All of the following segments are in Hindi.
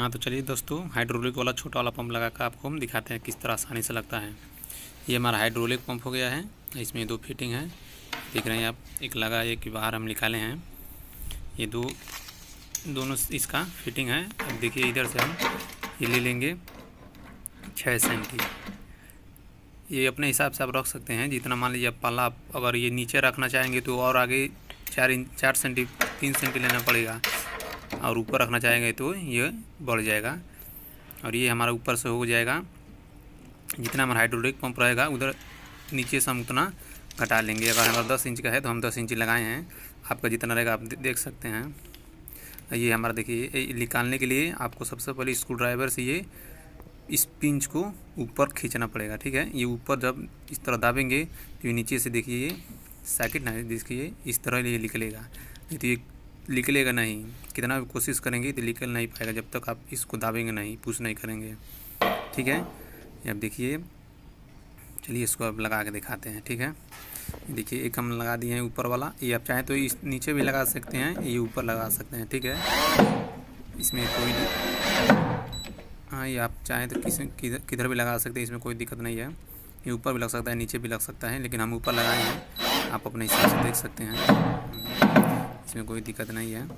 हाँ तो चलिए दोस्तों, हाइड्रोलिक वाला छोटा वाला पंप लगा कर आपको हम दिखाते हैं किस तरह आसानी से लगता है। ये हमारा हाइड्रोलिक पंप हो गया है। इसमें दो फिटिंग है, देख रहे हैं आप, एक लगा एक बाहर हम निकाले हैं। ये दोनों इसका फिटिंग है। अब देखिए इधर से हम ये ले लेंगे 6 सेंटी। ये अपने हिसाब से आप रख सकते हैं जितना, मान लीजिए पाला अगर ये नीचे रखना चाहेंगे तो और आगे 4 सेंटी 3 सेंटी लेना पड़ेगा, और ऊपर रखना चाहेंगे तो ये बढ़ जाएगा। और ये हमारा ऊपर से हो जाएगा, जितना हमारा हाइड्रोलिक पंप रहेगा उधर नीचे से हम उतना घटा लेंगे। अगर हमारा 10 इंच का है तो हम 10 इंच लगाए हैं, आपका जितना रहेगा आप देख सकते हैं। ये हमारा देखिए, निकालने के लिए आपको सबसे पहले स्क्रू ड्राइवर से ये इस पिंच को ऊपर खींचना पड़ेगा, ठीक है। ये ऊपर जब इस तरह दाबेंगे तो ये नीचे से देखिए ये सैकेट ना, देखिए इस तरह ये निकलेगा। नहीं तो ये निकलेगा नहीं, कितना भी कोशिश करेंगे तो निकल नहीं पाएगा जब तक आप इसको दाबेंगे नहीं, पुश नहीं करेंगे, ठीक है। ये अब देखिए, चलिए इसको अब लगा के दिखाते हैं, ठीक है। देखिए एक हम लगा दिए हैं ऊपर वाला। ये आप चाहें तो इस नीचे भी लगा सकते हैं, ये ऊपर लगा सकते हैं, ठीक है। इसमें कोई, हाँ ये आप चाहें तो किधर भी लगा सकते हैं, इसमें कोई दिक्कत नहीं है। ये ऊपर भी लग सकता है, नीचे भी लग सकता है, लेकिन हम ऊपर लगाए हैं, आप अपने हिसाब से देख सकते हैं, इसमें कोई दिक्कत नहीं है।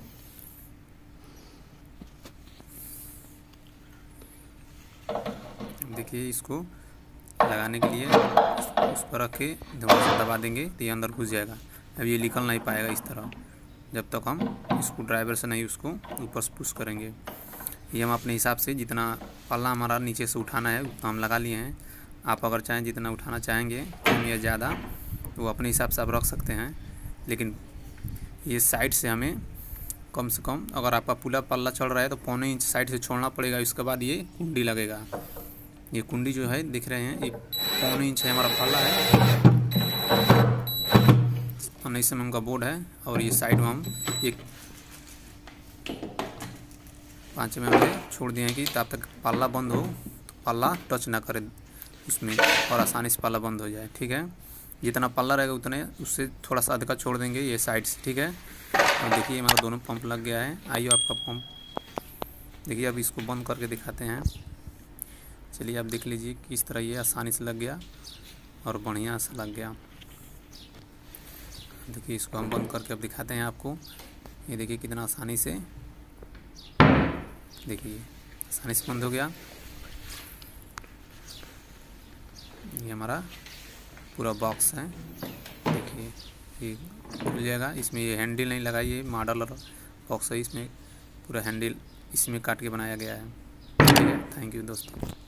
देखिए इसको लगाने के लिए उस पर रख के दबा देंगे तो ये अंदर घुस जाएगा। अब ये निकल नहीं पाएगा इस तरह, जब तक हम स्क्रू ड्राइवर से नहीं उसको ऊपर से पुश करेंगे। ये हम अपने हिसाब से जितना पल्ला हमारा नीचे से उठाना है उतना हम लगा लिए हैं। आप अगर चाहें जितना उठाना चाहेंगे कम या ज़्यादा तो अपने हिसाब से आप रख सकते हैं, लेकिन ये साइड से हमें कम से कम, अगर आपका पूरा पल्ला चल रहा है तो 1.25 इंच साइड से छोड़ना पड़ेगा। इसके बाद ये कुंडी लगेगा। ये कुंडी जो है दिख रहे हैं, ये 1.25 इंच है हमारा पल्ला है, 19 mm का बोर्ड है। और ये साइड में हम एक 5 mm छोड़ दिए हैं कि तब तक पल्ला बंद हो तो पल्ला टच ना करे उसमें, और आसानी से पल्ला बंद हो जाए, ठीक है। जितना पल्ला रहेगा उतने उससे थोड़ा सा अधिक छोड़ देंगे ये साइड से, ठीक है। और देखिए हमारा दोनों पंप लग गया है। आइए आपका पंप देखिए, अब इसको बंद करके दिखाते हैं। चलिए आप देख लीजिए किस तरह ये आसानी से लग गया और बढ़िया से लग गया। देखिए इसको हम बंद करके अब दिखाते हैं आपको। ये देखिए कितना आसानी से, देखिए आसानी से बंद हो गया। ये हमारा पूरा बॉक्स है, देखिए ये खुल जाएगा। इसमें ये हैंडल नहीं लगा, ये मॉडल बॉक्स है, इसमें पूरा हैंडल इसमें काट के बनाया गया है, ठीक है। थैंक यू दोस्तों।